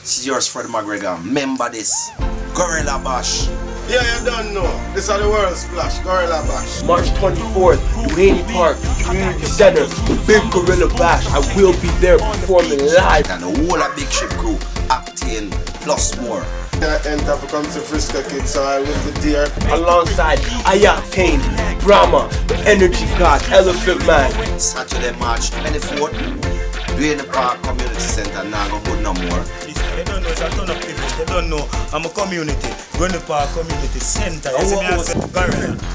It's yours, Fred McGregor. Remember this. Gorilla Bash. Yeah, you don't know. This is the world splash, Gorilla Bash. March 24th, Duhaney Park, Community Center, the big Gorilla Bash. I will be there performing live. And the whole of Bigship crew, I-Octane, plus more. I enter to come to Frisco Kids, so I will be there. Alongside I-Octane, Bramma, the Energy God, Elephant Man. Saturday, March 24th, Duhaney Park Community Center, now go good no more. They don't know, it's a ton of privilege. They don't know I'm a community. Duhaney Park Community Center. You see me, I say, Gorilla.